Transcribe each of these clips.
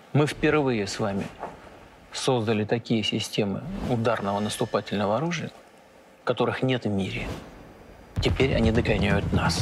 Мы впервые с вами создали такие системы ударного наступательного оружия, которых нет в мире. Теперь они догоняют нас.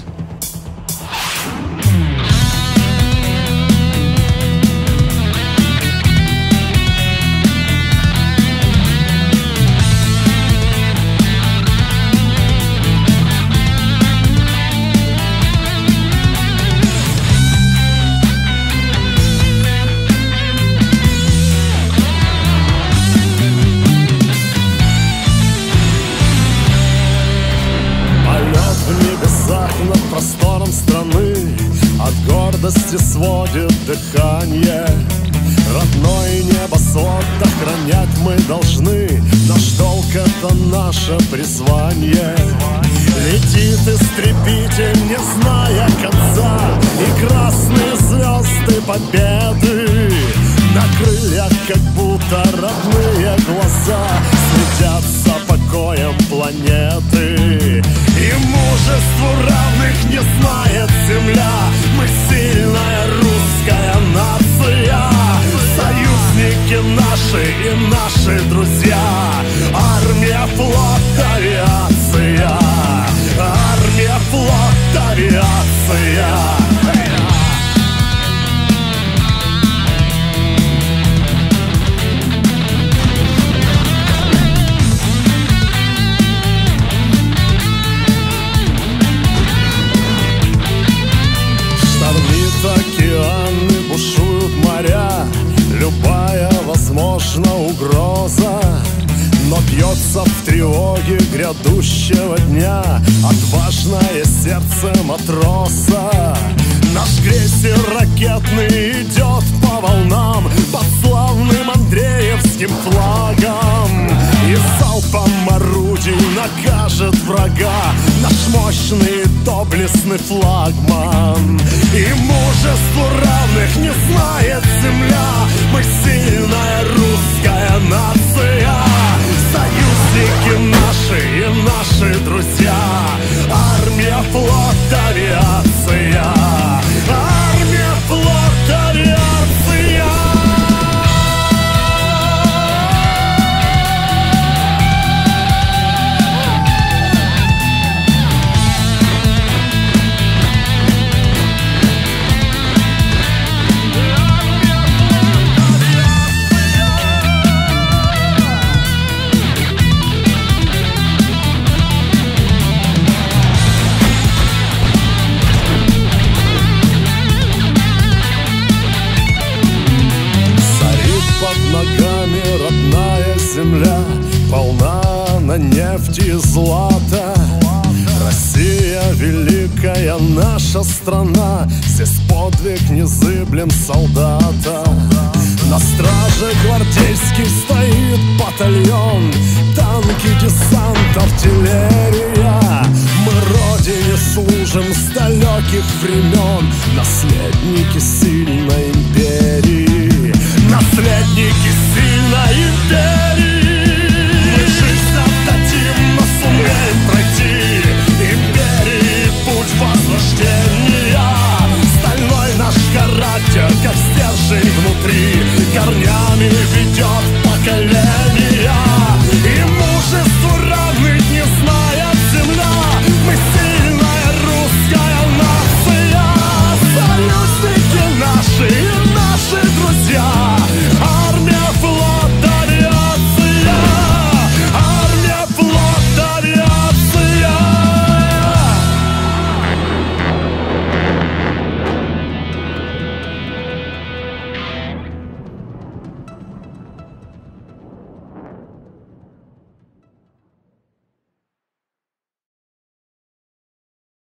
Над простором страны от гордости сводит дыхание. Родной небосвод охранять мы должны, наш долг — это наше призвание. Летит истребитель, не зная конца, и красные звезды победы на крыльях, как будто родные глаза, следят за покоем планеты. И мужеству равных не знает земля. Мы сильная русская нация, союзники наши и наши друзья. Армия, флот, авиация. Армия, флот, авиация. Океаны, бушуют моря, любая возможна угроза, но бьется в тревоге грядущего дня отважное сердце матроса. Наш крейсер ракетный идет по волнам под славным Андреевским флагом, и залпом орудий накажет врага наш мощный и доблестный флагман. И мужеству равных не знает земля. Мы сильная русская нация, союзники наши и наши друзья. Армия, флот, авиация. Армия, флот, авиация. Земля полна на нефть и злато. Россия великая наша страна, здесь подвиг незыблем солдата. На страже гвардейский стоит батальон, танки, десант, артиллерия. Мы родине служим с далеких времен, наследники сильной империи.